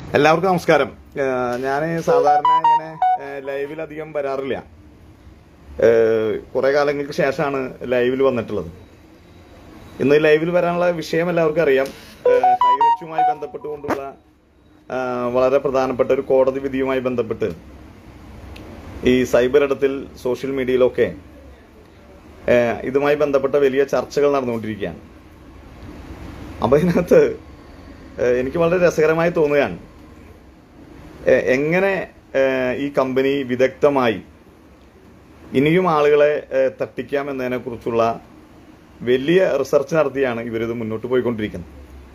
എല്ലാവർക്കും നമസ്കാരം. ഞാൻ സാധാരണ ഇങ്ങനെ ലൈവിലധികം വരാറില്ല. കുറെ കാലങ്ങൾക്ക് ശേഷമാണ് ലൈവിൽ വന്നിട്ടുള്ളത്. ഇന്ന് ലൈവിൽ വരാനുള്ള വിഷയം എല്ലാവർക്കും അറിയാം. ഹൈറിച്ചുമായി ബന്ധപ്പെട്ടുകൊണ്ടുള്ള വളരെ പ്രധാനപ്പെട്ട ഒരു കോടതി വിധിയുമായി ബന്ധപ്പെട്ട് ഈ സൈബർ ഇടത്തിൽ സോഷ്യൽ മീഡിയയിലൊക്കെ ഇതുമായി ബന്ധപ്പെട്ട വലിയ ചർച്ചകൾ നടന്നുകൊണ്ടിരിക്കുകയാണ്. അപ്പൊ ഇതിനകത്ത് എനിക്ക് വളരെ രസകരമായി തോന്നുകയാണ്, എങ്ങനെ ഈ കമ്പനി വിദഗ്ധമായി ഇനിയും ആളുകളെ തട്ടിക്കാം എന്നതിനെ കുറിച്ചുള്ള വലിയ റിസർച്ച് നടത്തിയാണ് ഇവരിത് മുന്നോട്ട് പോയിക്കൊണ്ടിരിക്കുന്നത്.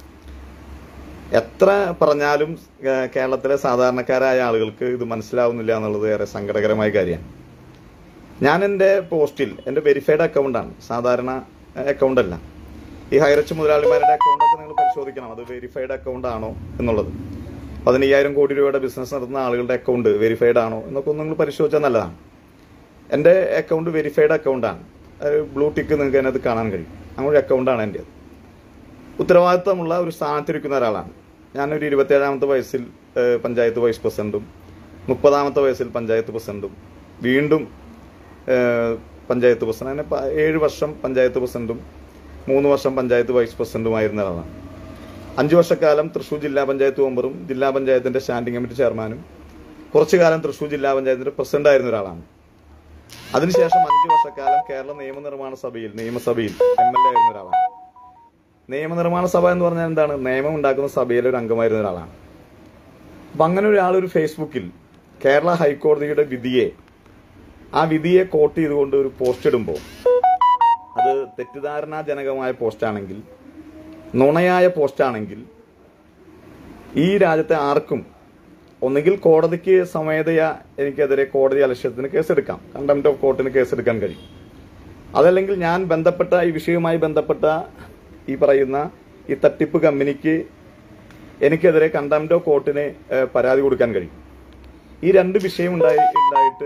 എത്ര പറഞ്ഞാലും കേരളത്തിലെ സാധാരണക്കാരായ ആളുകൾക്ക് ഇത് മനസ്സിലാവുന്നില്ല എന്നുള്ളത് ഏറെ സങ്കടകരമായ കാര്യമാണ്. ഞാൻ എൻ്റെ പോസ്റ്റിൽ എൻ്റെ വെരിഫൈഡ് അക്കൗണ്ടാണ്, സാധാരണ അക്കൗണ്ട് അല്ല. ഈ ഹൈറിച്ച് മുതലാളിമാരുടെ അക്കൗണ്ടൊക്കെ നിങ്ങൾ പരിശോധിക്കണം, അത് വെരിഫൈഡ് അക്കൗണ്ട് ആണോ എന്നുള്ളത്. 15,000 കോടി രൂപയുടെ ബിസിനസ് നടത്തുന്ന ആളുകളുടെ അക്കൗണ്ട് വെരിഫൈഡ് ആണോ എന്നൊക്കെ ഒന്ന് നിങ്ങൾ പരിശോധിച്ചാൽ നല്ലതാണ്. എൻ്റെ അക്കൗണ്ട് വെരിഫൈഡ് അക്കൗണ്ടാണ്. ബ്ലൂ ടിക്ക് നിങ്ങൾക്ക് അതിനകത്ത് കാണാൻ കഴിയും. അങ്ങനെ ഒരു അക്കൗണ്ടാണ് എൻ്റേത്. ഉത്തരവാദിത്തമുള്ള ഒരു സ്ഥാനത്തിരിക്കുന്ന ഒരാളാണ്. ഞാനൊരു 27-ാമത്തെ വയസ്സിൽ പഞ്ചായത്ത് വൈസ് പ്രസിഡന്റും 30-ാമത്തെ വയസ്സിൽ പഞ്ചായത്ത് പ്രസിഡന്റും വീണ്ടും പഞ്ചായത്ത് പ്രസിഡന്റ്, അങ്ങനെ 7 വർഷം പഞ്ചായത്ത് പ്രസിഡന്റും 3 വർഷം പഞ്ചായത്ത് വൈസ് പ്രസിഡന്റുമായിരുന്ന ഒരാളാണ്. 5 വർഷക്കാലം തൃശൂർ ജില്ലാ പഞ്ചായത്ത് മെമ്പറും ജില്ലാ പഞ്ചായത്തിന്റെ സ്റ്റാൻഡിംഗ് കമ്മിറ്റി ചെയർമാനും കുറച്ചു കാലം തൃശൂർ ജില്ലാ പഞ്ചായത്തിന്റെ പ്രസിഡന്റായിരുന്ന ഒരാളാണ്. അതിനുശേഷം 5 വർഷക്കാലം കേരള നിയമനിർമ്മാണ സഭയിൽ നിയമസഭയിൽ MLA ആയിരുന്ന ഒരാളാണ്. നിയമനിർമ്മാണ സഭ എന്ന് പറഞ്ഞാൽ എന്താണ്? നിയമം ഉണ്ടാക്കുന്ന സഭയിലെ ഒരു അംഗമായിരുന്ന ഒരാളാണ്. അപ്പൊ അങ്ങനെ ഒരാളൊരു ഫേസ്ബുക്കിൽ കേരള ഹൈക്കോടതിയുടെ ആ വിധിയെ കോട്ട് ചെയ്തുകൊണ്ട് ഒരു പോസ്റ്റ് ഇടുമ്പോൾ അത് തെറ്റിദ്ധാരണാജനകമായ പോസ്റ്റാണെങ്കിൽ, നുണയായ പോസ്റ്റാണെങ്കിൽ ഈ രാജ്യത്തെ ആർക്കും ഒന്നുകിൽ കോടതിക്ക് സ്വമേധയാ എനിക്കെതിരെ കോടതി അലക്ഷ്യത്തിന് കേസെടുക്കാം, കണ്ടംപ്റ്റ് ഓഫ് കോർട്ടിന് കേസെടുക്കാൻ കഴിയും. അതല്ലെങ്കിൽ ഞാൻ ബന്ധപ്പെട്ട ഈ വിഷയവുമായി ബന്ധപ്പെട്ട ഈ പറയുന്ന ഈ തട്ടിപ്പ് കമ്പനിക്ക് എനിക്കെതിരെ കണ്ടംപ്റ്റ് ഓഫ് കോർട്ടിന് പരാതി കൊടുക്കാൻ കഴിയും. ഈ 2 വിഷയം ഉണ്ടായിട്ട്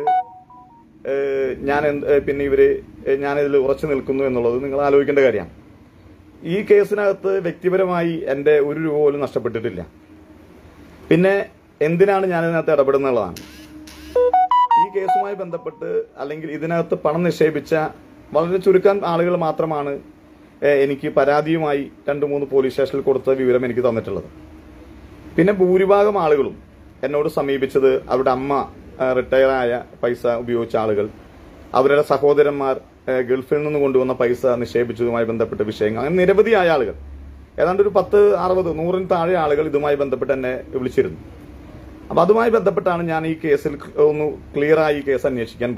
ഞാനിതിൽ ഉറച്ചു നിൽക്കുന്നു എന്നുള്ളത് നിങ്ങൾ ആലോചിക്കേണ്ട കാര്യമാണ്. ഈ കേസിനകത്ത് വ്യക്തിപരമായി എൻ്റെ 1 രൂപ പോലും നഷ്ടപ്പെട്ടിട്ടില്ല. പിന്നെ എന്തിനാണ് ഞാനിതിനകത്ത് ഇടപെടുന്നുള്ളതാണ്. ഈ കേസുമായി ബന്ധപ്പെട്ട് അല്ലെങ്കിൽ ഇതിനകത്ത് പണം നിക്ഷേപിച്ച വളരെ ചുരുക്കം ആളുകൾ മാത്രമാണ് എനിക്ക് പരാതിയുമായി 2-3 പോലീസ് സ്റ്റേഷനിൽ കൊടുത്ത വിവരം എനിക്ക് തന്നിട്ടുള്ളത്. പിന്നെ ഭൂരിഭാഗം ആളുകളും എന്നോട് സമീപിച്ചത് അവരുടെ അമ്മ റിട്ടയറായ പൈസ ഉപയോഗിച്ച ആളുകൾ, അവരുടെ സഹോദരന്മാർ ഗൾഫിൽ നിന്ന് കൊണ്ടുവന്ന പൈസ നിക്ഷേപിച്ചതുമായി ബന്ധപ്പെട്ട വിഷയങ്ങൾ, അങ്ങനെ നിരവധിയായ ആളുകൾ, ഏതാണ്ട് ഒരു 10, 60, 100-ന് താഴെ ആളുകൾ ഇതുമായി ബന്ധപ്പെട്ട് എന്നെ വിളിച്ചിരുന്നു. അപ്പൊ അതുമായി ബന്ധപ്പെട്ടാണ് ഞാൻ ഈ കേസിൽ ഒന്ന് ക്ലിയറായി ഈ കേസ് അന്വേഷിക്കാൻ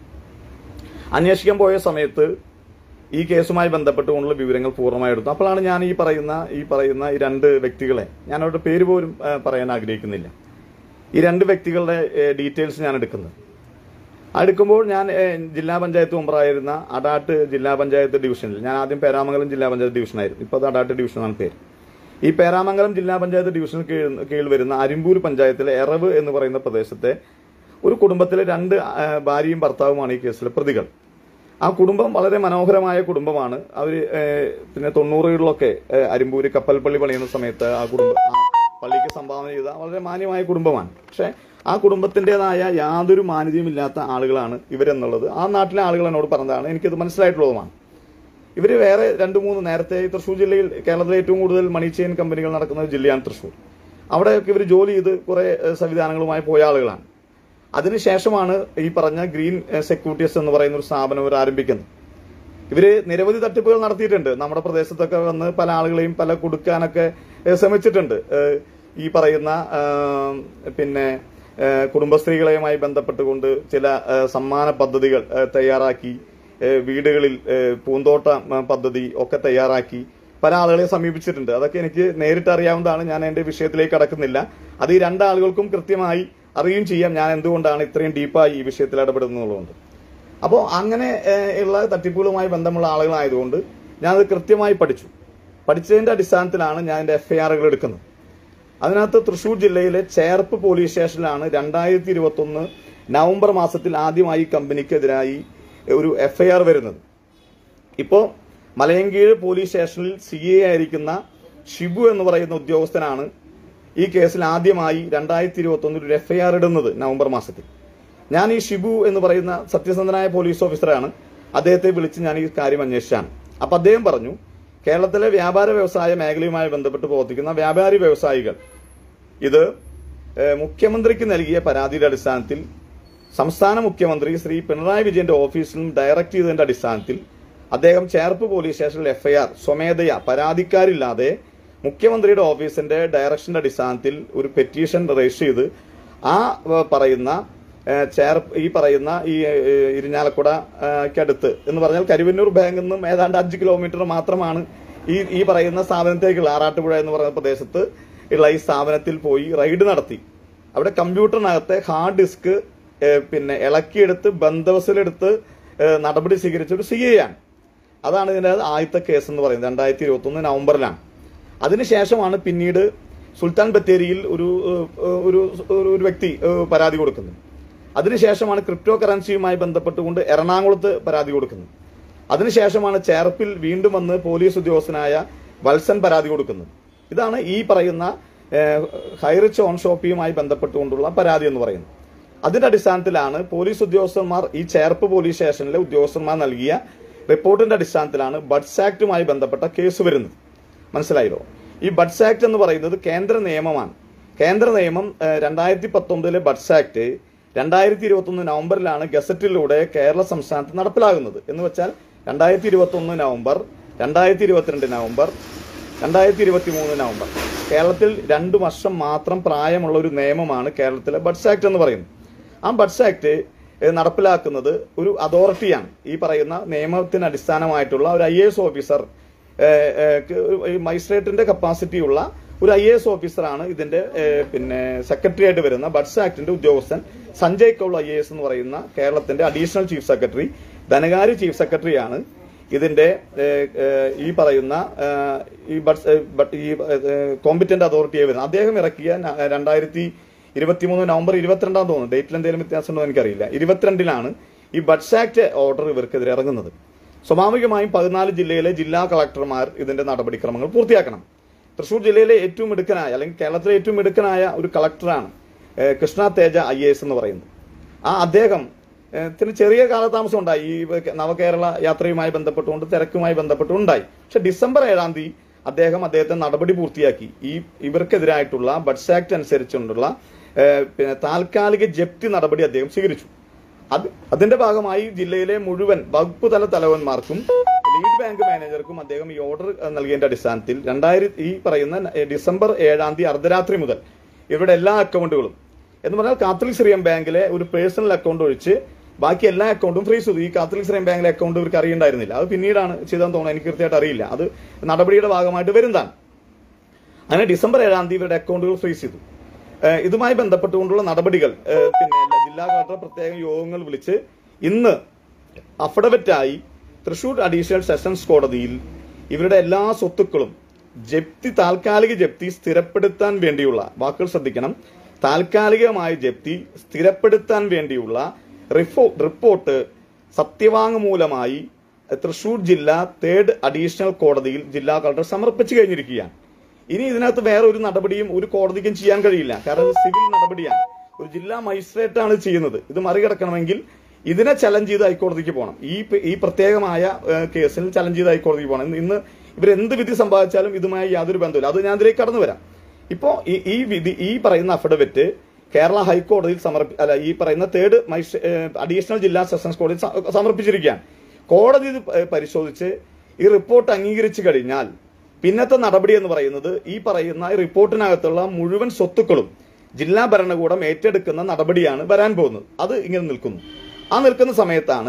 പോയ സമയത്ത് ഈ കേസുമായി ബന്ധപ്പെട്ടുകൊണ്ടുള്ള വിവരങ്ങൾ പൂർണ്ണമായി എടുത്തു. അപ്പോഴാണ് ഞാൻ ഈ പറയുന്ന ഈ 2 വ്യക്തികളെ, ഞാൻ അവരുടെ പേര് പോലും പറയാൻ ആഗ്രഹിക്കുന്നില്ല, ഈ 2 വ്യക്തികളുടെ ഡീറ്റെയിൽസ് ഞാൻ എടുക്കുമ്പോൾ ഞാൻ ജില്ലാ പഞ്ചായത്ത് മെമ്പറായിരുന്ന അടാട്ട് ജില്ലാ പഞ്ചായത്ത് ഡിവിഷനിൽ, ഞാൻ ആദ്യം പേരാമംഗലം ജില്ലാ പഞ്ചായത്ത് ഡിവിഷനായിരുന്നു, ഇപ്പോൾ അത് അടാട്ട് ഡിവിഷനാണ് പേര്. ഈ പേരാമംഗലം ജില്ലാ പഞ്ചായത്ത് ഡിവിഷന് കീഴിൽ വരുന്ന അരിമ്പൂർ പഞ്ചായത്തിലെ എറവ് എന്ന് പറയുന്ന പ്രദേശത്തെ ഒരു കുടുംബത്തിലെ 2 ഭാര്യയും ഭർത്താവുമാണ് ഈ കേസിലെ പ്രതികൾ. ആ കുടുംബം വളരെ മനോഹരമായ കുടുംബമാണ്. അവര് പിന്നെ 90കളിലൊക്കെ അരിമ്പൂര് കപ്പൽ പള്ളി പണിയുന്ന സമയത്ത് ആ പള്ളിക്ക് സംഭാവന ചെയ്ത വളരെ മാന്യമായ കുടുംബമാണ്. പക്ഷെ ആ കുടുംബത്തിൻ്റെതായ യാതൊരു മാന്യതയുമില്ലാത്ത ആളുകളാണ് ഇവരെന്നുള്ളത് ആ നാട്ടിലെ ആളുകൾ എന്നോട് പറഞ്ഞതാണ്, എനിക്കത് മനസ്സിലായിട്ടുള്ളതുമാണ്. ഇവര് വേറെ 2-3 നേരത്തെ തൃശ്ശൂർ ജില്ലയിൽ കേരളത്തിലെ ഏറ്റവും കൂടുതൽ മണി ചെയിൻ കമ്പനികൾ നടക്കുന്ന ജില്ലയാണ് തൃശ്ശൂർ. അവിടെയൊക്കെ ഇവർ ജോലി ചെയ്ത് കുറെ സംവിധാനങ്ങളുമായി പോയ ആളുകളാണ്. അതിനുശേഷമാണ് ഈ പറഞ്ഞ ഗ്രീൻ സെക്യൂരിറ്റീസ് എന്ന് പറയുന്ന ഒരു സ്ഥാപനം ഇവർ ആരംഭിക്കുന്നത്. ഇവര് നിരവധി തട്ടിപ്പുകൾ നടത്തിയിട്ടുണ്ട്. നമ്മുടെ പ്രദേശത്തൊക്കെ വന്ന് പല ആളുകളെയും പല കൊടുക്കാനൊക്കെ ശ്രമിച്ചിട്ടുണ്ട്. ഈ പറയുന്ന പിന്നെ കുടുംബശ്രീകളുമായി ബന്ധപ്പെട്ടുകൊണ്ട് ചില സമ്മാന പദ്ധതികൾ തയ്യാറാക്കി, വീടുകളിൽ പൂന്തോട്ട പദ്ധതി ഒക്കെ തയ്യാറാക്കി പല ആളുകളെ സമീപിച്ചിട്ടുണ്ട്. അതൊക്കെ എനിക്ക് നേരിട്ട് അറിയാവുന്നതാണ്. ഞാൻ എന്റെ വിഷയത്തിലേക്ക് കടക്കുന്നില്ല. അത് ഈ 2 ആളുകൾക്കും കൃത്യമായി അറിയുകയും ചെയ്യാം ഞാൻ എന്തുകൊണ്ടാണ് ഇത്രയും ഡീപ്പായി ഈ വിഷയത്തിൽ ഇടപെടുന്നതുകൊണ്ട്. അപ്പോൾ അങ്ങനെ ഉള്ള തട്ടിപ്പുകളുമായി ബന്ധമുള്ള ആളുകളായതുകൊണ്ട് ഞാനത് കൃത്യമായി പഠിച്ചതിന്റെ അടിസ്ഥാനത്തിലാണ് ഞാൻ എന്റെ FIRകൾ എടുക്കുന്നത്. അതിനകത്ത് തൃശൂർ ജില്ലയിലെ ചേർപ്പ് പോലീസ് സ്റ്റേഷനിലാണ് 2021 നവംബർ മാസത്തിൽ ആദ്യമായി കമ്പനിക്കെതിരായി ഒരു FIR വരുന്നത്. ഇപ്പോൾ മലയങ്കീഴ് പോലീസ് സ്റ്റേഷനിൽ CA ആയിരിക്കുന്ന ഷിബു എന്ന് പറയുന്ന ഉദ്യോഗസ്ഥനാണ് ഈ കേസിൽ ആദ്യമായി 2021 ഒരു FIR ഇടുന്നത് നവംബർ മാസത്തിൽ. ഞാൻ ഈ ഷിബു എന്ന് പറയുന്ന സത്യസന്ധനായ പോലീസ് ഓഫീസറാണ്. അദ്ദേഹത്തെ വിളിച്ച് ഞാൻ ഈ കാര്യം അന്വേഷിച്ചാണ്. അപ്പൊ അദ്ദേഹം പറഞ്ഞു, കേരളത്തിലെ വ്യാപാര വ്യവസായ മേഖലയുമായി ബന്ധപ്പെട്ട് പ്രവർത്തിക്കുന്ന വ്യാപാരി വ്യവസായികൾ ഇത് മുഖ്യമന്ത്രിക്ക് നൽകിയ പരാതിയുടെ അടിസ്ഥാനത്തിൽ സംസ്ഥാന മുഖ്യമന്ത്രി ശ്രീ പിണറായി വിജയന്റെ ഓഫീസിൽ നിന്നും ഡയറക്ട് ചെയ്തതിന്റെ അടിസ്ഥാനത്തിൽ അദ്ദേഹം ചേർപ്പ് പോലീസ് സ്റ്റേഷനിൽ FIR സ്വമേധയാ പരാതിക്കാരില്ലാതെ മുഖ്യമന്ത്രിയുടെ ഓഫീസിന്റെ ഡയറക്ഷന്റെ അടിസ്ഥാനത്തിൽ ഒരു പെറ്റീഷൻ രജിസ്റ്റർ ചെയ്ത് ആ പറയുന്ന ഈ ഇരിഞ്ഞാലക്കുടക്കടുത്ത് എന്ന് പറഞ്ഞാൽ കരുവന്നൂർ ബാങ്കിൽ നിന്നും ഏതാണ്ട് 5 കിലോമീറ്റർ മാത്രമാണ് ഈ പറയുന്ന സ്ഥാപനത്തേക്കുള്ള ആറാട്ടുപുഴ എന്ന് പറയുന്ന പ്രദേശത്ത് ഉള്ള ഈ സ്ഥാപനത്തിൽ പോയി റെയ്ഡ് നടത്തി. അവിടെ കമ്പ്യൂട്ടറിനകത്തെ ഹാർഡ് ഡിസ്ക് ഇളക്കിയെടുത്ത് ബന്ദോബസ്തിലെടുത്ത് നടപടി സ്വീകരിച്ച ഒരു CI ആണ്. അതാണ് ഇതിന്റെ ആദ്യത്തെ കേസ് എന്ന് പറയുന്നത്. 2021 നവംബറിലാണ്. അതിനുശേഷമാണ് പിന്നീട് സുൽത്താൻ ബത്തേരിയിൽ ഒരു വ്യക്തി പരാതി കൊടുക്കുന്നത്. അതിനുശേഷമാണ് ക്രിപ്റ്റോ കറൻസിയുമായി ബന്ധപ്പെട്ടുകൊണ്ട് എറണാകുളത്ത് പരാതി കൊടുക്കുന്നത്. അതിനുശേഷമാണ് ചേർപ്പിൽ വീണ്ടും വന്ന് പോലീസ് ഉദ്യോഗസ്ഥനായ വത്സൻ പരാതി കൊടുക്കുന്നത്. ഇതാണ് ഈ പറയുന്ന ഹൈറിച്ച് ഓൺ ഷോപ്പിയുമായി ബന്ധപ്പെട്ടുകൊണ്ടുള്ള പരാതി എന്ന് പറയുന്നത്. അതിന്റെ അടിസ്ഥാനത്തിലാണ് പോലീസ് ഉദ്യോഗസ്ഥന്മാർ ഈ ചേർപ്പ് പോലീസ് സ്റ്റേഷനിലെ ഉദ്യോഗസ്ഥന്മാർ നൽകിയ റിപ്പോർട്ടിന്റെ അടിസ്ഥാനത്തിലാണ് ബഡ്സ് ആക്ടുമായി ബന്ധപ്പെട്ട കേസ് വരുന്നത്. മനസ്സിലായല്ലോ? ഈ ബഡ്സ് ആക്ട് എന്ന് പറയുന്നത് കേന്ദ്ര നിയമമാണ്. കേന്ദ്ര നിയമം 2019 ബഡ്സ് ആക്ട് 2021 നവംബറിലാണ് ഗസറ്റിലൂടെ കേരള സംസ്ഥാനത്ത് നടപ്പിലാകുന്നത്. എന്ന് വെച്ചാൽ 2021 നവംബർ, 2022 നവംബർ, 2023 നവംബർ. കേരളത്തിൽ 2 വർഷം മാത്രം പ്രായമുള്ള ഒരു നിയമമാണ് കേരളത്തിലെ ബഡ്സ് ആക്ട് എന്ന് പറയുന്നത്. ആ ബഡ്സ് ആക്ട് നടപ്പിലാക്കുന്നത് ഒരു അതോറിറ്റിയാണ്. ഈ പറയുന്ന നിയമത്തിന് അടിസ്ഥാനമായിട്ടുള്ള ഒരു IAS ഓഫീസർ, മജിസ്ട്രേറ്റിന്റെ കപ്പാസിറ്റി ഉള്ള ഒരു IAS ഓഫീസറാണ് ഇതിന്റെ സെക്രട്ടറി ആയിട്ട് വരുന്ന ബഡ്സ് ആക്ടിന്റെ ഉദ്യോഗസ്ഥൻ സഞ്ജയ് കൗൾ IAS എന്ന് പറയുന്ന കേരളത്തിന്റെ അഡീഷണൽ ചീഫ് സെക്രട്ടറി, ധനകാര്യ ചീഫ് സെക്രട്ടറിയാണ് ഇതിന്റെ ഈ പറയുന്ന ഈ കോമ്പിറ്റന്റ് അതോറിറ്റിയെ വരുന്നത്. അദ്ദേഹം ഇറക്കിയ 2023 നവംബർ 22 തോന്നുന്നു, ഡേറ്റിൽ എന്തെങ്കിലും വ്യത്യാസം ഉണ്ടോ എനിക്കറിയില്ല, 22 ഈ ബഡ്സ് ആക്ട് ഓർഡർ ഇവർക്കെതിരെ ഇറങ്ങുന്നത്. സ്വാഭാവികമായും 14 ജില്ലയിലെ ജില്ലാ കളക്ടർമാർ ഇതിന്റെ നടപടിക്രമങ്ങൾ പൂർത്തിയാക്കണം. തൃശൂർ ജില്ലയിലെ ഏറ്റവും മിടുക്കനായ അല്ലെങ്കിൽ കേരളത്തിലെ ഏറ്റവും മിടുക്കനായ ഒരു കളക്ടറാണ് കൃഷ്ണ തേജ IAS എന്ന് പറയുന്നത്. അദ്ദേഹത്തിന് ചെറിയ കാലതാമസം ഉണ്ടായി. ഈ നവകേരള യാത്രയുമായി ബന്ധപ്പെട്ടുകൊണ്ട് തിരക്കുമായി ബന്ധപ്പെട്ടുണ്ടായി. പക്ഷെ ഡിസംബർ 7 അദ്ദേഹത്തെ നടപടി പൂർത്തിയാക്കി. ഇവർക്കെതിരായിട്ടുള്ള ബഡ്സ് ആക്ട് അനുസരിച്ചുകൊണ്ടുള്ള താൽക്കാലിക ജപ്തി നടപടി അദ്ദേഹം സ്വീകരിച്ചു. അതിന്റെ ഭാഗമായി ജില്ലയിലെ മുഴുവൻ വകുപ്പ് തല തലവന്മാർക്കും ലീഡ് ബാങ്ക് മാനേജർക്കും അദ്ദേഹം ഈ ഓർഡർ നൽകിയതിന്റെ അടിസ്ഥാനത്തിൽ ഈ പറയുന്ന ഡിസംബർ 7 അർദ്ധരാത്രി മുതൽ ഇവരുടെ എല്ലാ അക്കൗണ്ടുകളും എന്ന് പറഞ്ഞാൽ കാത്തലിക് സിറിയൻ ബാങ്കിലെ ഒരു പേഴ്സണൽ അക്കൗണ്ട് ഒഴിച്ച് ബാക്കി എല്ലാ അക്കൗണ്ടും ഫ്രീസ് ചെയ്തു. ഈ കാത്തലിക് സിറിയൻ ബാങ്കിലെ അക്കൗണ്ട് ഇവർക്ക് അറിയണ്ടായിരുന്നില്ല. അത് പിന്നീടാണ് ചെയ്തെന്ന് തോന്നുന്നത്, എനിക്ക് കൃത്യമായിട്ട് അറിയില്ല. അത് നടപടിയുടെ ഭാഗമായിട്ട് വരുന്നതാണ്. അങ്ങനെ ഡിസംബർ 7 ഇവരുടെ അക്കൗണ്ടുകൾ ഫ്രീസ് ചെയ്തു. ഇതുമായി ബന്ധപ്പെട്ടുകൊണ്ടുള്ള നടപടികൾ ജില്ലാ കളക്ടർ പ്രത്യേകം യോഗങ്ങൾ വിളിച്ച് ഇന്ന് അഫിഡവിറ്റായി തൃശൂർ അഡീഷണൽ സെഷൻസ് കോടതിയിൽ ഇവരുടെ എല്ലാ സ്വത്തുക്കളും താൽക്കാലിക ജപ്തി സ്ഥിരപ്പെടുത്താൻ വേണ്ടിയുള്ള, വാക്കുകൾ ശ്രദ്ധിക്കണം, താൽക്കാലികമായ ജപ്തി സ്ഥിരപ്പെടുത്താൻ വേണ്ടിയുള്ള റിപ്പോർട്ട് സത്യവാങ്മൂലമായി തൃശൂർ ജില്ലാ 3rd അഡീഷണൽ കോടതിയിൽ ജില്ലാ കളക്ടർ സമർപ്പിച്ചു കഴിഞ്ഞിരിക്കുകയാണ്. ഇനി ഇതിനകത്ത് വേറെ ഒരു നടപടിയും ഒരു കോടതിക്കും ചെയ്യാൻ കഴിയില്ല. കാരണം ഇത് സിവിൽ നടപടിയാണ്. ഒരു ജില്ലാ മജിസ്ട്രേറ്റ് ആണ് ചെയ്യുന്നത്. ഇത് മറികടക്കണമെങ്കിൽ ഇതിനെ ചലഞ്ച് ചെയ്ത് ഹൈക്കോടതിക്ക് പോകണം. ഈ പ്രത്യേകമായ കേസിൽ ചലഞ്ച് ചെയ്ത് ഹൈക്കോടതിക്ക് പോകണം. ഇന്ന് ഇവരെന്ത് വിധി സമ്പാദിച്ചാലും ഇതുമായി യാതൊരു ബന്ധമില്ല. അത് ഞാൻ ഇതിലേക്ക് കടന്നു വരാം. ഇപ്പോ ഈ പറയുന്ന അഫിഡവിറ്റ് കേരള ഹൈക്കോടതിയിൽ ഈ പറയുന്ന 3rd അഡീഷണൽ ജില്ലാ സെഷൻസ് കോടതി സമർപ്പിച്ചിരിക്കുകയാണ്. കോടതി ഇത് പരിശോധിച്ച് ഈ റിപ്പോർട്ട് അംഗീകരിച്ചു കഴിഞ്ഞാൽ പിന്നത്തെ നടപടി എന്ന് പറയുന്നത് ഈ പറയുന്ന റിപ്പോർട്ടിനകത്തുള്ള മുഴുവൻ സ്വത്തുക്കളും ജില്ലാ ഭരണകൂടം ഏറ്റെടുക്കുന്ന നടപടിയാണ് വരാൻ പോകുന്നത്. അത് ഇങ്ങനെ നിൽക്കുന്നു. ആ നിൽക്കുന്ന സമയത്താണ്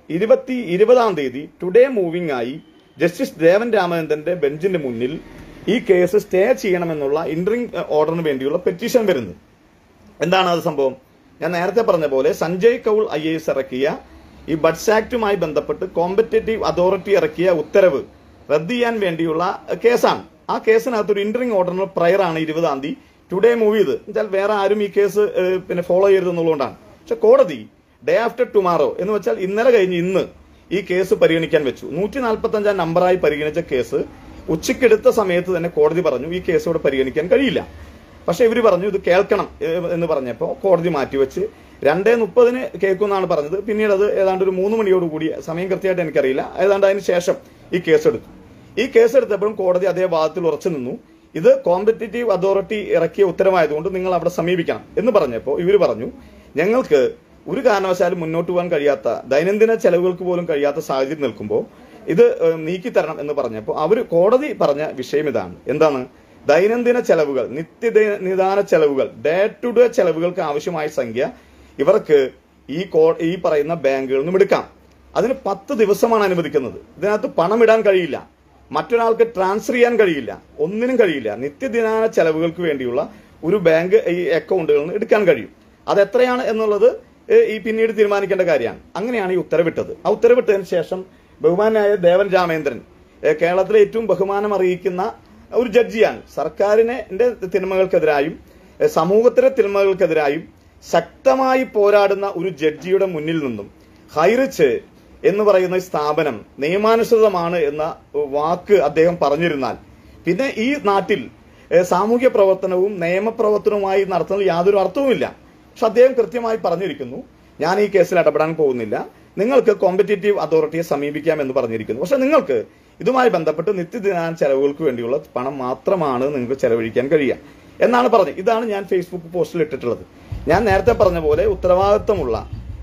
20 ടുഡേ മൂവിംഗ് ആയി ജസ്റ്റിസ് ദേവൻ രാമചന്ദ്രന്റെ ബെഞ്ചിന്റെ മുന്നിൽ ഈ കേസ് സ്റ്റേ ചെയ്യണമെന്നുള്ള ഇന്ററിംഗ് ഓർഡറിന് വേണ്ടിയുള്ള പെറ്റീഷൻ വരുന്നത്. എന്താണ് അത് സംഭവം? ഞാൻ നേരത്തെ പറഞ്ഞ പോലെ സഞ്ജയ് കൗൾ IAS ഇറക്കിയ ഈ ബഡ്സ് ആക്ടുമായി ബന്ധപ്പെട്ട് കോമ്പറ്റേറ്റീവ് അതോറിറ്റി ഇറക്കിയ ഉത്തരവ് റദ്ദ് ചെയ്യാൻ വേണ്ടിയുള്ള കേസാണ്. ആ കേസിനകത്തൊരു ഇന്ററിംഗ് ഓർഡറിന് പ്രയറാണ് 20 ടുഡേ മൂവ് ചെയ്ത്. എന്നുവെച്ചാൽ വേറെ ആരും ഈ കേസ് ഫോളോ ചെയ്യരുതെന്നുള്ളതുകൊണ്ടാണ്. പക്ഷെ കോടതി ഡേ ആഫ്റ്റർ ടുമാറോ എന്ന് വെച്ചാൽ ഇന്നലെ കഴിഞ്ഞ് ഇന്ന് ഈ കേസ് പരിഗണിക്കാൻ വെച്ചു. 145 നമ്പറായി പരിഗണിച്ച കേസ് ഉച്ചയ്ക്കെടുത്ത സമയത്ത് തന്നെ കോടതി പറഞ്ഞു ഈ കേസ് ഇവിടെ പരിഗണിക്കാൻ കഴിയില്ല. പക്ഷെ ഇവർ പറഞ്ഞു ഇത് കേൾക്കണം എന്ന് പറഞ്ഞപ്പോൾ കോടതി മാറ്റിവെച്ച് 2:30 കേൾക്കുമെന്നാണ് പറഞ്ഞത്. പിന്നീട് അത് ഏതാണ്ട് ഒരു 3 മണിയോടുകൂടി, സമയം കൃത്യമായിട്ട് എനിക്കറിയില്ല, ഏതാണ്ട് അതിന് ശേഷം ഈ കേസെടുത്തു. ഈ കേസെടുത്തപ്പോഴും കോടതി അതേ വാദത്തിൽ ഉറച്ചു നിന്നു. ഇത് കോമ്പറ്റീറ്റീവ് അതോറിറ്റി ഇറക്കിയ ഉത്തരവായതുകൊണ്ട് നിങ്ങൾ അവിടെ സമീപിക്കണം എന്ന് പറഞ്ഞപ്പോൾ ഇവർ പറഞ്ഞു ഞങ്ങൾക്ക് ഒരു കാരണവശാലും മുന്നോട്ട് പോകാൻ കഴിയാത്ത, ദൈനംദിന ചെലവുകൾക്ക് പോലും കഴിയാത്ത സാഹചര്യം നിൽക്കുമ്പോൾ ഇത് നീക്കിത്തരണം എന്ന് പറഞ്ഞപ്പോൾ കോടതി പറഞ്ഞ വിഷയം ഇതാണ്. എന്താണ്? ദൈനംദിന ചെലവുകൾ, നിദാന ചെലവുകൾ, ഡേ ടു ഡേ ചെലവുകൾക്ക് ആവശ്യമായ സംഖ്യ ഇവർക്ക് ഈ പറയുന്ന ബാങ്കുകളിൽ നിന്നും എടുക്കാം. അതിന് 10 ദിവസമാണ് അനുവദിക്കുന്നത്. ഇതിനകത്ത് പണം ഇടാൻ കഴിയില്ല, മറ്റൊരാൾക്ക് ട്രാൻസ്ഫർ ചെയ്യാൻ കഴിയില്ല, ഒന്നിനും കഴിയില്ല. നിത്യദിനാന ചെലവുകൾക്ക് വേണ്ടിയുള്ള ഒരു ബാങ്ക് ഈ അക്കൗണ്ടുകളിൽ നിന്ന് എടുക്കാൻ കഴിയും. അത് എത്രയാണ് എന്നുള്ളത് ഈ പിന്നീട് തീരുമാനിക്കേണ്ട കാര്യമാണ്. അങ്ങനെയാണ് ഈ ഉത്തരവിട്ടത്. ആ ഉത്തരവിട്ടതിന് ശേഷം ബഹുമാനായ ദേവൻ രാമേന്ദ്രൻ, കേരളത്തിലെ ഏറ്റവും ബഹുമാനം അറിയിക്കുന്ന ഒരു ജഡ്ജിയാണ്, സർക്കാരിന്റെ തിന്മകൾക്കെതിരായും സമൂഹത്തിലെ തിന്മകൾക്കെതിരായും ശക്തമായി പോരാടുന്ന ഒരു ജഡ്ജിയുടെ മുന്നിൽ നിന്നും ഹൈറിച്ച് എന്ന് പറയുന്ന സ്ഥാപനം നിയമാനുസൃതമാണ് എന്ന വാക്ക് അദ്ദേഹം പറഞ്ഞിരുന്നാൽ പിന്നെ ഈ നാട്ടിൽ സാമൂഹ്യ പ്രവർത്തനവും നിയമപ്രവർത്തനവുമായി നടത്തുന്നതിൽ യാതൊരു അർത്ഥവുമില്ല. പക്ഷെ അദ്ദേഹം കൃത്യമായി പറഞ്ഞിരിക്കുന്നു, ഞാൻ ഈ കേസിൽ ഇടപെടാൻ പോകുന്നില്ല, നിങ്ങൾക്ക് കോമ്പറ്റീറ്റീവ് അതോറിറ്റിയെ സമീപിക്കാം എന്ന് പറഞ്ഞിരിക്കുന്നു. പക്ഷെ നിങ്ങൾക്ക് ഇതുമായി ബന്ധപ്പെട്ട് നിത്യദിനാന ചെലവുകൾക്ക് വേണ്ടിയുള്ള പണം മാത്രമാണ് നിങ്ങൾക്ക് ചെലവഴിക്കാൻ കഴിയുക എന്നാണ് പറഞ്ഞത്. ഇതാണ് ഞാൻ ഫേസ്ബുക്ക് പോസ്റ്റിൽ ഇട്ടിട്ടുള്ളത്. ഞാൻ നേരത്തെ പറഞ്ഞ പോലെ ഉത്തരവാദിത്വമുള്ള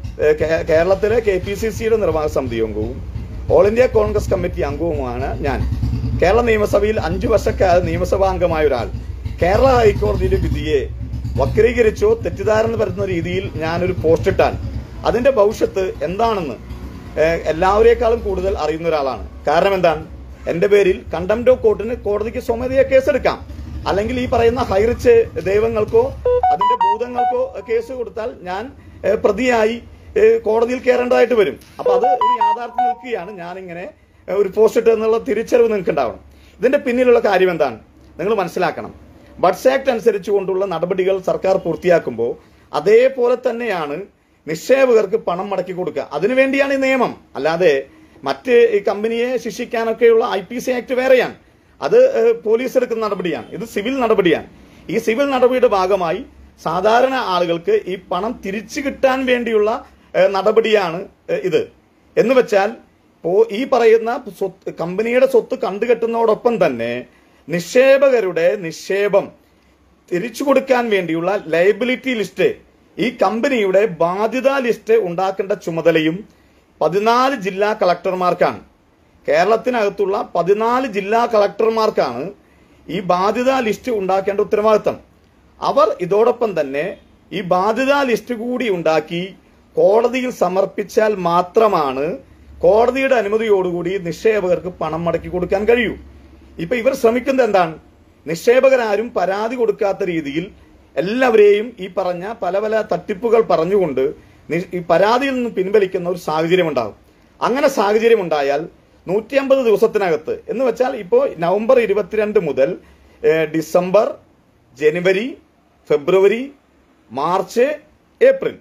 കേരളത്തിലെ KPCCയുടെ നിർവാഹക സമിതി അംഗവും ഓൾ ഇന്ത്യ കോൺഗ്രസ് കമ്മിറ്റി അംഗവുമാണ് ഞാൻ. കേരള നിയമസഭയിൽ 5 വർഷക്കാലം നിയമസഭാ അംഗമായ ഒരാൾ കേരള ഹൈക്കോടതിയുടെ വിധിയെ വക്രീകരിച്ചോ തെറ്റിദ്ധാരണ പരത്തുന്ന രീതിയിൽ ഞാനൊരു പോസ്റ്റ് ഇട്ടാൽ അതിന്റെ ഭവിഷ്യത്ത് എന്താണെന്ന് എല്ലാവരേക്കാളും കൂടുതൽ അറിയുന്ന ഒരാളാണ്. കാരണം എന്താണ്? എന്റെ പേരിൽ കണ്ടംപ്റ്റ് ഓഫ് കോർട്ടിന് കോടതിക്ക് സ്വമേധയാ കേസെടുക്കാം. അല്ലെങ്കിൽ ഈ പറയുന്ന ഹൈറിച്ച് ദൈവങ്ങൾക്കോ അതിന്റെ ഭൂതങ്ങൾക്കോ കേസ് കൊടുത്താൽ ഞാൻ പ്രതിയായി കോടതിയിൽ കയറേണ്ടതായിട്ട് വരും. അപ്പൊ അത് ഒരു യാഥാർത്ഥ്യം നിൽക്കുകയാണ് ഞാനിങ്ങനെ ഒരു പോസ്റ്റ് ഇട്ട് എന്നുള്ള തിരിച്ചറിവ് നിങ്ങൾക്ക് ഉണ്ടാവണം. ഇതിന്റെ പിന്നിലുള്ള കാര്യം എന്താണ് നിങ്ങൾ മനസ്സിലാക്കണം. ബഡ്സ് ആക്ട് അനുസരിച്ചുകൊണ്ടുള്ള നടപടികൾ സർക്കാർ പൂർത്തിയാക്കുമ്പോൾ അതേപോലെ തന്നെയാണ് നിക്ഷേപകർക്ക് പണം മടക്കി കൊടുക്കുക. അതിനുവേണ്ടിയാണ് ഈ നിയമം. അല്ലാതെ മറ്റ് ഈ കമ്പനിയെ ശിക്ഷിക്കാനൊക്കെയുള്ള IPC ആക്ട് വേറെയാണ്, അത് പോലീസ് എടുക്കുന്ന നടപടിയാണ്. ഇത് സിവിൽ നടപടിയാണ്. ഈ സിവിൽ നടപടിയുടെ ഭാഗമായി സാധാരണ ആളുകൾക്ക് ഈ പണം തിരിച്ചു കിട്ടാൻ വേണ്ടിയുള്ള നടപടിയാണ് ഇത്. എന്ന് വെച്ചാൽ ഈ പറയുന്ന കമ്പനിയുടെ സ്വത്ത് കണ്ടുകെട്ടുന്നതോടൊപ്പം തന്നെ നിക്ഷേപകരുടെ നിക്ഷേപം തിരിച്ചു കൊടുക്കാൻ വേണ്ടിയുള്ള ലയബിലിറ്റി ലിസ്റ്റ്, ഈ കമ്പനിയുടെ ബാധ്യതാ ലിസ്റ്റ് ഉണ്ടാക്കേണ്ട ചുമതലയും 14 ജില്ലാ കളക്ടർമാർക്കാണ്. കേരളത്തിനകത്തുള്ള 14 ജില്ലാ കളക്ടർമാർക്കാണ് ഈ ബാധ്യതാ ലിസ്റ്റ് ഉണ്ടാക്കേണ്ട ഉത്തരവാദിത്തം. അവർ ഇതോടൊപ്പം തന്നെ ഈ ബാധ്യതാ ലിസ്റ്റ് കൂടി ഉണ്ടാക്കി കോടതിയിൽ സമർപ്പിച്ചാൽ മാത്രമാണ് കോടതിയുടെ അനുമതിയോടുകൂടി നിക്ഷേപകർക്ക് പണം മടക്കി കൊടുക്കാൻ കഴിയൂ. ഇപ്പൊ ഇവർ ശ്രമിക്കുന്നത് എന്താണ്? നിക്ഷേപകരാരും പരാതി കൊടുക്കാത്ത രീതിയിൽ എല്ലാവരെയും ഈ പറഞ്ഞ പല പല തട്ടിപ്പുകൾ പറഞ്ഞുകൊണ്ട് ഈ പരാതിയിൽ നിന്ന് പിൻവലിക്കുന്ന ഒരു സാഹചര്യം ഉണ്ടാകും. അങ്ങനെ സാഹചര്യം ഉണ്ടായാൽ 150 ദിവസത്തിനകത്ത്, എന്ന് വെച്ചാൽ ഇപ്പോൾ നവംബർ 22 മുതൽ ഡിസംബർ, ജനുവരി, ഫെബ്രുവരി, മാർച്ച്, ഏപ്രിൽ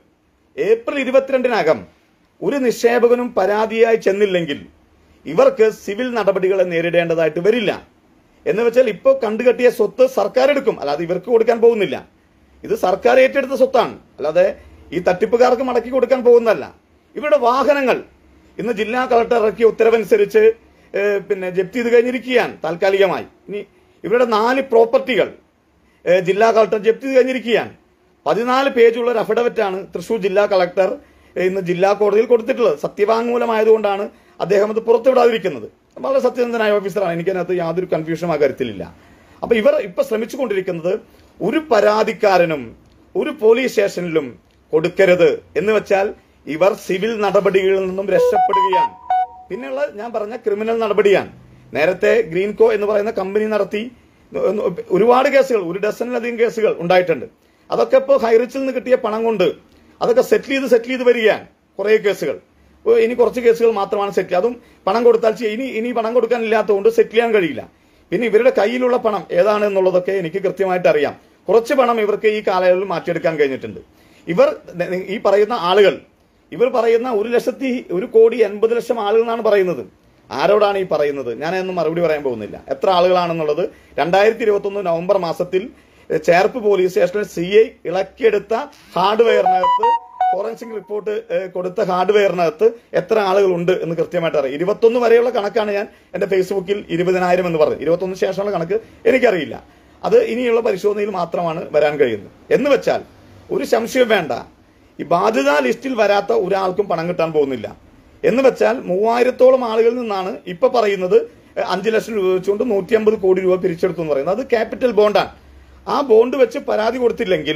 22-നകം ഒരു നിക്ഷേപകനും പരാതിയായി ചെന്നില്ലെങ്കിൽ ഇവർക്ക് സിവിൽ നടപടികളെ നേരിടേണ്ടതായിട്ട് വരില്ല. എന്ന് വെച്ചാൽ ഇപ്പോൾ കണ്ടുകെട്ടിയ സ്വത്ത് സർക്കാർ എടുക്കും, അല്ലാതെ ഇവർക്ക് കൊടുക്കാൻ പോകുന്നില്ല. ഇത് സർക്കാർ ഏറ്റെടുത്ത സ്വത്താണ്, അല്ലാതെ ഈ തട്ടിപ്പുകാർക്ക് മടക്കി കൊടുക്കാൻ പോകുന്നതല്ല. ഇവരുടെ വാഹനങ്ങൾ ഇന്ന് ജില്ലാ കളക്ടർ ഇറക്കിയ ഉത്തരവനുസരിച്ച് ജപ്തി ചെയ്ത് കഴിഞ്ഞിരിക്കുകയാണ് താൽക്കാലികമായി. ഇനി ഇവരുടെ 4 പ്രോപ്പർട്ടികൾ ജില്ലാ കളക്ടർ ജപ്തി ചെയ്ത് കഴിഞ്ഞിരിക്കുകയാണ്. 14 പേജുള്ള ഒരു അഫിഡവിറ്റാണ് തൃശൂർ ജില്ലാ കളക്ടർ ഇന്ന് ജില്ലാ കോടതിയിൽ കൊടുത്തിട്ടുള്ളത്. സത്യവാങ്മൂലമായതുകൊണ്ടാണ് അദ്ദേഹം അത് പുറത്തുവിടാതിരിക്കുന്നത്. വളരെ സത്യസന്ധനായ ഓഫീസറാണ്, എനിക്കതിനകത്ത് യാതൊരു കൺഫ്യൂഷനും ആ കാര്യത്തിലില്ല. അപ്പൊ ഇവർ ഇപ്പൊ ശ്രമിച്ചുകൊണ്ടിരിക്കുന്നത് ഒരു പരാതിക്കാരനും ഒരു പോലീസ് സ്റ്റേഷനിലും കൊടുക്കരുത് എന്ന് വെച്ചാൽ ഇവർ സിവിൽ നടപടികളിൽ നിന്നും രക്ഷപ്പെടുകയാണ്. പിന്നെയുള്ള ഞാൻ പറഞ്ഞ ക്രിമിനൽ നടപടിയാണ്. നേരത്തെ ഗ്രീൻകോ എന്ന് പറയുന്ന കമ്പനി നടത്തി ഒരുപാട് കേസുകൾ, 1 ഡസനിലധികം കേസുകൾ ഉണ്ടായിട്ടുണ്ട്. അതൊക്കെ ഇപ്പോൾ ഹൈറിച്ചിൽ നിന്ന് കിട്ടിയ പണം കൊണ്ട് അതൊക്കെ സെറ്റിൽ ചെയ്ത് വരികയാണ്. കുറെ കേസുകൾ, ഇനി കുറച്ച് കേസുകൾ മാത്രമാണ് സെറ്റിൽ, അതും പണം കൊടുത്താൽ ഇനി പണം കൊടുക്കാനില്ലാത്തതുകൊണ്ട് സെറ്റിൽ ചെയ്യാൻ കഴിയില്ല. പിന്നെ ഇവരുടെ കയ്യിലുള്ള പണം ഏതാണ് എന്നുള്ളതൊക്കെ എനിക്ക് കൃത്യമായിട്ട് അറിയാം. കുറച്ച് പണം ഇവർക്ക് ഈ കാലയളവിൽ മാറ്റിയെടുക്കാൻ കഴിഞ്ഞിട്ടുണ്ട്. ഇവർ ഈ പറയുന്ന ആളുകൾ, ഇവർ പറയുന്ന 1,80,00,000 ആളുകൾ എന്നാണ് പറയുന്നത്. ആരോടാണ് ഈ പറയുന്നത്? ഞാനൊന്നും മറുപടി പറയാൻ പോകുന്നില്ല. എത്ര ആളുകളാണെന്നുള്ളത് 2021 നവംബർ മാസത്തിൽ ചേർപ്പ് പോലീസ് സ്റ്റേഷനിൽ CI ഇളക്കിയെടുത്ത ഹാർഡ്വെയറിനകത്ത് ഫോറൻസിക് റിപ്പോർട്ട് കൊടുത്ത ഹാർഡ്വെയറിനകത്ത് എത്ര ആളുകളുണ്ട് എന്ന് കൃത്യമായിട്ട് അറിയാം. 21 വരെയുള്ള കണക്കാണ് ഞാൻ എന്റെ ഫേസ്ബുക്കിൽ 20,000 എന്ന് പറഞ്ഞു. 21 ശേഷമുള്ള കണക്ക് എനിക്കറിയില്ല. അത് ഇനിയുള്ള പരിശോധനയിൽ മാത്രമാണ് വരാൻ കഴിയുന്നത്. എന്ന് വെച്ചാൽ ഒരു സംശയം വേണ്ട, ഈ ബാധ്യതാ ലിസ്റ്റിൽ വരാത്ത ഒരാൾക്കും പണം കിട്ടാൻ പോകുന്നില്ല. എന്ന് വെച്ചാൽ 3000-ഓളം ആളുകളിൽ നിന്നാണ് ഇപ്പൊ പറയുന്നത് 5 ലക്ഷം രൂപ വെച്ചുകൊണ്ട് 150 കോടി രൂപ പിരിച്ചെടുത്തു എന്ന് പറയുന്നത്. അത് ക്യാപിറ്റൽ ബോണ്ടാണ്. ആ ബോണ്ട് വെച്ച് പരാതി കൊടുത്തില്ലെങ്കിൽ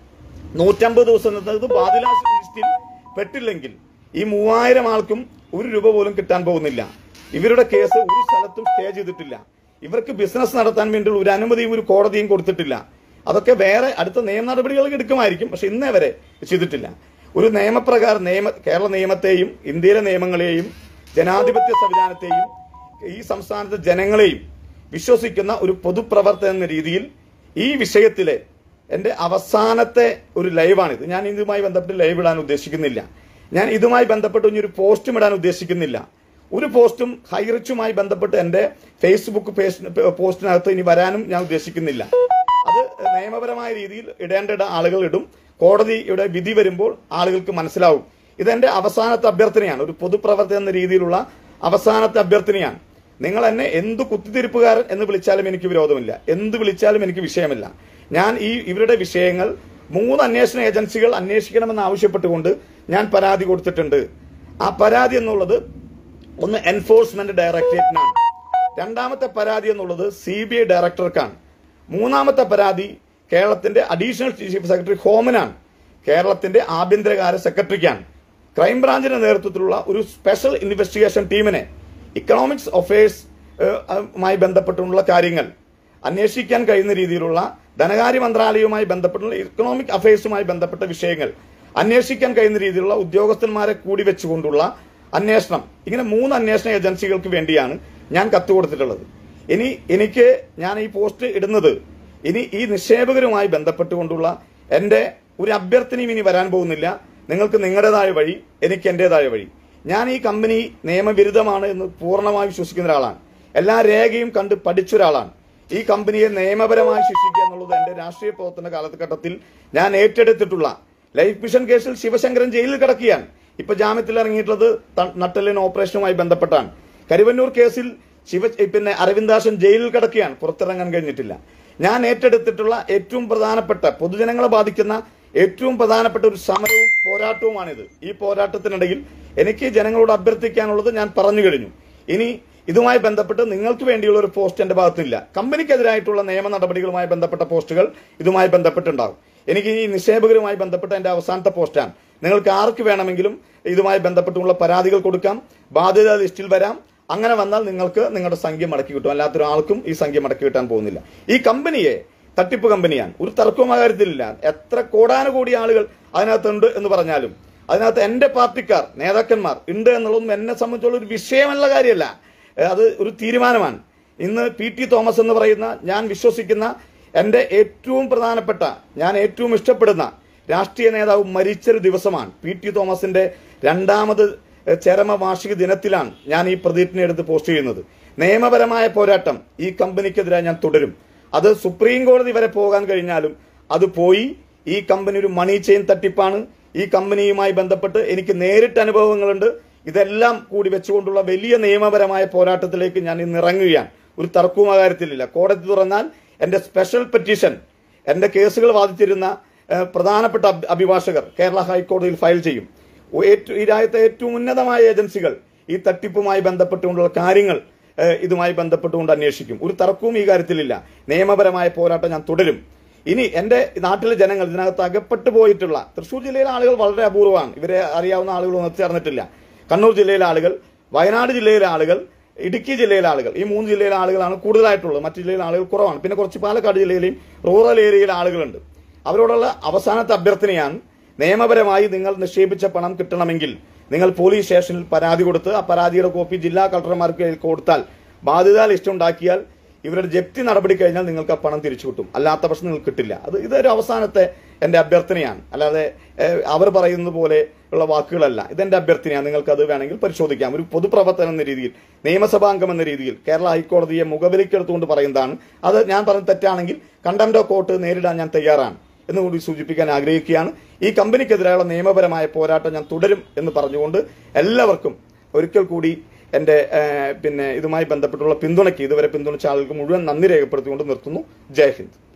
150 ദിവസം നിന്നത് ബാധ്യതാ ലിസ്റ്റിൽ പെട്ടില്ലെങ്കിൽ ഈ 3000 ആൾക്കും 1 രൂപ പോലും കിട്ടാൻ പോകുന്നില്ല. ഇവരുടെ കേസ് ഒരു സ്ഥലത്തും സ്റ്റേ ചെയ്തിട്ടില്ല. ഇവർക്ക് ബിസിനസ് നടത്താൻ വേണ്ടിയുള്ള ഒരു അനുമതിയും ഒരു കോടതിയും കൊടുത്തിട്ടില്ല. അതൊക്കെ വേറെ അടുത്ത നിയമ നടപടികൾ എടുക്കുമായിരിക്കും, പക്ഷെ ഇന്നേ വരെ ചെയ്തിട്ടില്ല. ഒരു നിയമപ്രകാരം കേരള നിയമത്തെയും ഇന്ത്യയിലെ നിയമങ്ങളെയും ജനാധിപത്യ സംവിധാനത്തെയും ഈ സംസ്ഥാനത്തെ ജനങ്ങളെയും വിശ്വസിക്കുന്ന ഒരു പൊതുപ്രവർത്തകൻ എന്ന രീതിയിൽ ഈ വിഷയത്തിലെ എന്റെ അവസാനത്തെ ഒരു ലൈവാണിത്. ഞാൻ ഇതുമായി ബന്ധപ്പെട്ട് ലൈവ് ഇടാൻ ഉദ്ദേശിക്കുന്നില്ല. ഞാൻ ഇതുമായി ബന്ധപ്പെട്ട് ഇനി ഒരു പോസ്റ്റും ഇടാൻ ഉദ്ദേശിക്കുന്നില്ല. ഒരു പോസ്റ്റും ഹൈറിച്ചുമായി ബന്ധപ്പെട്ട് എന്റെ ഫേസ്ബുക്ക് പോസ്റ്റിനകത്ത് ഇനി വരാനും ഞാൻ ഉദ്ദേശിക്കുന്നില്ല. അത് നിയമപരമായ രീതിയിൽ ഇടേണ്ട ആളുകൾ ഇടും. കോടതിയുടെ വിധി വരുമ്പോൾ ആളുകൾക്ക് മനസ്സിലാവും. ഇതെന്റെ അവസാനത്തെ അഭ്യർത്ഥനയാണ്. ഒരു പൊതുപ്രവർത്തകൻ എന്ന രീതിയിലുള്ള അവസാനത്തെ അഭ്യർത്ഥനയാണ്. നിങ്ങൾ എന്നെ എന്ത് കുത്തിത്തിരിപ്പുകാരൻ എന്ന് വിളിച്ചാലും എനിക്ക് വിരോധമില്ല, എന്ത് വിളിച്ചാലും എനിക്ക് വിഷയമില്ല. ഞാൻ ഇവരുടെ വിഷയങ്ങൾ 3 അന്വേഷണ ഏജൻസികൾ അന്വേഷിക്കണമെന്ന് ആവശ്യപ്പെട്ടുകൊണ്ട് ഞാൻ പരാതി കൊടുത്തിട്ടുണ്ട്. ആ പരാതി എന്നുള്ളത് ഒന്ന് എൻഫോഴ്സ്മെന്റ് ഡയറക്ടറേറ്റിനാണ്. രണ്ടാമത്തെ പരാതി എന്നുള്ളത് CBI ഡയറക്ടർക്കാണ്. മൂന്നാമത്തെ പരാതി കേരളത്തിന്റെ അഡീഷണൽ ചീഫ് സെക്രട്ടറി ഹോമിനാണ്. കേരളത്തിന്റെ ആഭ്യന്തരകാര്യ സെക്രട്ടറിക്കാണ്. ക്രൈംബ്രാഞ്ചിന്റെ നേതൃത്വത്തിലുള്ള ഒരു സ്പെഷ്യൽ ഇൻവെസ്റ്റിഗേഷൻ ടീമിനെ ഇക്കണോമിക്സ് അഫയേഴ്സുമായി ബന്ധപ്പെട്ടുള്ള കാര്യങ്ങൾ അന്വേഷിക്കാൻ കഴിയുന്ന രീതിയിലുള്ള ധനകാര്യ മന്ത്രാലയവുമായി ബന്ധപ്പെട്ടുള്ള ഇക്കണോമിക് അഫയേഴ്സുമായി ബന്ധപ്പെട്ട വിഷയങ്ങൾ അന്വേഷിക്കാൻ കഴിയുന്ന രീതിയിലുള്ള ഉദ്യോഗസ്ഥന്മാരെ കൂടി വെച്ചുകൊണ്ടുള്ള അന്വേഷണം, ഇങ്ങനെ 3 അന്വേഷണ ഏജൻസികൾക്ക് വേണ്ടിയാണ് ഞാൻ കത്ത് കൊടുത്തിട്ടുള്ളത്. ഞാൻ ഈ പോസ്റ്റ് ഇടുന്നത് ഇനി ഈ നിക്ഷേപകരുമായി ബന്ധപ്പെട്ടുകൊണ്ടുള്ള എന്റെ ഒരു അഭ്യർത്ഥനയും ഇനി വരാൻ പോകുന്നില്ല. നിങ്ങൾക്ക് നിങ്ങളുടേതായ വഴി, എനിക്ക് എന്റേതായ വഴി. ഞാൻ ഈ കമ്പനി നിയമവിരുദ്ധമാണ് എന്ന് പൂർണ്ണമായി വിശ്വസിക്കുന്ന ഒരാളാണ്. എല്ലാ രേഖയും കണ്ട് പഠിച്ച ഒരാളാണ്. ഈ കമ്പനിയെ നിയമപരമായി ശിക്ഷിക്കുക എന്നുള്ളത് എന്റെ രാഷ്ട്രീയ പ്രവർത്തന കാലഘട്ടത്തിൽ ഞാൻ ഏറ്റെടുത്തിട്ടുള്ള. ലൈഫ് മിഷൻ കേസിൽ ശിവശങ്കരൻ ജയിലിൽ കിടക്കുകയാണ്. ഇപ്പൊ ജാമ്യത്തിൽ ഇറങ്ങിയിട്ടുള്ളത് നട്ടെല്ലിന് ഓപ്പറേഷനുമായി ബന്ധപ്പെട്ടാണ്. കരുവന്നൂർ കേസിൽ അരവിന്ദാശൻ ജയിലിൽ കിടക്കുകയാണ്, പുറത്തിറങ്ങാൻ കഴിഞ്ഞിട്ടില്ല. ഞാൻ ഏറ്റെടുത്തിട്ടുള്ള ഏറ്റവും പ്രധാനപ്പെട്ട പൊതുജനങ്ങളെ ബാധിക്കുന്ന ഏറ്റവും പ്രധാനപ്പെട്ട ഒരു സമരവും പോരാട്ടവുമാണിത്. ഈ പോരാട്ടത്തിനിടയിൽ എനിക്ക് ജനങ്ങളോട് അഭ്യർത്ഥിക്കാനുള്ളത് ഞാൻ പറഞ്ഞു കഴിഞ്ഞു. ഇനി ഇതുമായി ബന്ധപ്പെട്ട് നിങ്ങൾക്ക് വേണ്ടിയുള്ള ഒരു പോസ്റ്റ് എന്റെ ഭാഗത്തില്ല. കമ്പനിക്കെതിരായിട്ടുള്ള നിയമ നടപടികളുമായി ബന്ധപ്പെട്ട പോസ്റ്റുകൾ ഇതുമായി ബന്ധപ്പെട്ടുണ്ടാകും. എനിക്ക് ഈ നിക്ഷേപകരുമായി ബന്ധപ്പെട്ട എന്റെ അവസാനത്തെ പോസ്റ്റാണ്. നിങ്ങൾക്ക് ആർക്ക് വേണമെങ്കിലും ഇതുമായി ബന്ധപ്പെട്ടുള്ള പരാതികൾ കൊടുക്കാം, ബാധ്യതാ ലിസ്റ്റിൽ വരാം. അങ്ങനെ വന്നാൽ നിങ്ങൾക്ക് നിങ്ങളുടെ സംഖ്യ മടക്കി കിട്ടും. അല്ലാത്തൊരാൾക്കും ഈ സംഖ്യ മടക്കി കിട്ടാൻ പോകുന്നില്ല. ഈ കമ്പനിയെ തട്ടിപ്പ് കമ്പനിയാണ്, ഒരു തർക്കവും ആ കാര്യത്തിലില്ല. എത്ര കോടാനുകോടി ആളുകൾ അതിനകത്തുണ്ട് എന്ന് പറഞ്ഞാലും അതിനകത്ത് എന്റെ പാർട്ടിക്കാർ നേതാക്കന്മാർ ഉണ്ട് എന്നുള്ളതും എന്നെ സംബന്ധിച്ചുള്ള ഒരു വിഷയമല്ല, കാര്യമല്ല. അത് ഒരു തീരുമാനമാണ്. ഇന്ന് PT തോമസ് എന്ന് പറയുന്ന ഞാൻ വിശ്വസിക്കുന്ന എന്റെ ഏറ്റവും പ്രധാനപ്പെട്ട, ഞാൻ ഏറ്റവും ഇഷ്ടപ്പെടുന്ന രാഷ്ട്രീയ നേതാവ് മരിച്ചൊരു ദിവസമാണ്. PT തോമസിന്റെ 2ാമത് ചരമ വാർഷിക ദിനത്തിലാണ് ഞാൻ ഈ പ്രതിജ്ഞ എടുത്ത് പോസ്റ്റ് ചെയ്യുന്നത്. നിയമപരമായ പോരാട്ടം ഈ കമ്പനിക്കെതിരെ ഞാൻ തുടരും. അത് സുപ്രീം കോടതി വരെ പോകാൻ കഴിഞ്ഞാലും അത് പോയി. ഈ കമ്പനി ഒരു മണി ചെയിൻ തട്ടിപ്പാണ്. ഈ കമ്പനിയുമായി ബന്ധപ്പെട്ട് എനിക്ക് നേരിട്ട് അനുഭവങ്ങളുണ്ട്. ഇതെല്ലാം കൂടി വെച്ചുകൊണ്ടുള്ള വലിയ നിയമപരമായ പോരാട്ടത്തിലേക്ക് ഞാൻ ഇന്ന് ഇറങ്ങുകയാണ്. ഒരു തർക്കവും ആ കാര്യത്തിലില്ല. കോടതി തുറന്നാൽ എന്റെ സ്പെഷ്യൽ പെറ്റീഷൻ, എന്റെ കേസുകൾ വാദിച്ചിരുന്ന പ്രധാനപ്പെട്ട അഭിഭാഷകർ കേരള ഹൈക്കോടതിയിൽ ഫയൽ ചെയ്യും. ഈ രാജ്യത്തെ ഏറ്റവും ഉന്നതമായ ഏജൻസികൾ ഈ തട്ടിപ്പുമായി ബന്ധപ്പെട്ടുകൊണ്ടുള്ള കാര്യങ്ങൾ ഇതുമായി ബന്ധപ്പെട്ടുകൊണ്ട് അന്വേഷിക്കും. ഒരു തർക്കവും ഈ കാര്യത്തിലില്ല. നിയമപരമായ പോരാട്ടം ഞാൻ തുടരും. ഇനി എന്റെ നാട്ടിലെ ജനങ്ങൾ ഇതിനകത്ത് അകപ്പെട്ടു പോയിട്ടുള്ള തൃശ്ശൂർ ജില്ലയിലെ ആളുകൾ വളരെ അപൂർവമാണ്. ഇവരെ അറിയാവുന്ന ആളുകളൊന്നും എത്തിച്ചേർന്നിട്ടില്ല. കണ്ണൂർ ജില്ലയിലെ ആളുകൾ, വയനാട് ജില്ലയിലെ ആളുകൾ, ഇടുക്കി ജില്ലയിലെ ആളുകൾ, ഈ 3 ജില്ലയിലെ ആളുകളാണ് കൂടുതലായിട്ടുള്ളത്. മറ്റു ജില്ലയിലെ ആളുകൾ കുറവാണ്. പിന്നെ കുറച്ച് പാലക്കാട് ജില്ലയിലെയും റൂറൽ ഏരിയയിലെ ആളുകളുണ്ട്. അവരോടുള്ള അവസാനത്തെ അഭ്യർത്ഥനയാണ്, നിയമപരമായി നിങ്ങൾ നിക്ഷേപിച്ച പണം കിട്ടണമെങ്കിൽ നിങ്ങൾ പോലീസ് സ്റ്റേഷനിൽ പരാതി കൊടുത്ത് ആ പരാതിയുടെ കോപ്പി ജില്ലാ കളക്ടർമാർക്ക് കൊടുത്താൽ, ബാധ്യതാ ലിസ്റ്റ് ഉണ്ടാക്കിയാൽ ഇവരുടെ ജപ്തി നടപടി കഴിഞ്ഞാൽ നിങ്ങൾക്ക് ആ പണം തിരിച്ചു കിട്ടും, അല്ലാത്ത പക്ഷം നിങ്ങൾക്ക് കിട്ടില്ല. ഇതൊരു അവസാനത്തെ എൻ്റെ അഭ്യർത്ഥനയാണ്, അല്ലാതെ അവർ പറയുന്നത് പോലെ ഉള്ള വാക്കുകളല്ല. ഇതെന്റെ അഭ്യർത്ഥനയാണ്. നിങ്ങൾക്ക് അത് വേണമെങ്കിൽ പരിശോധിക്കാം. ഒരു പൊതുപ്രവർത്തനം എന്ന രീതിയിൽ, നിയമസഭാംഗം എന്ന രീതിയിൽ കേരള ഹൈക്കോടതിയെ മുഖവിലക്കെടുത്തുകൊണ്ട് പറയുന്നതാണ്. അത് ഞാൻ പറഞ്ഞ തെറ്റാണെങ്കിൽ കണ്ടംപ്റ്റ് ഓഫ് കോർട്ട് നേരിടാൻ ഞാൻ തയ്യാറാണ് എന്നുകൂടി സൂചിപ്പിക്കാൻ ആഗ്രഹിക്കുകയാണ്. ഈ കമ്പനിക്കെതിരായുള്ള നിയമപരമായ പോരാട്ടം ഞാൻ തുടരും എന്ന് പറഞ്ഞുകൊണ്ട് എല്ലാവർക്കും ഒരിക്കൽ കൂടി എൻ്റെ ഇതുമായി ബന്ധപ്പെട്ടുള്ള പിന്തുണയ്ക്ക് ഇതുവരെ പിന്തുണച്ച ആളുകൾക്ക് മുഴുവൻ നന്ദി രേഖപ്പെടുത്തിക്കൊണ്ട് നിർത്തുന്നു. ജയ് ഹിന്ദ്.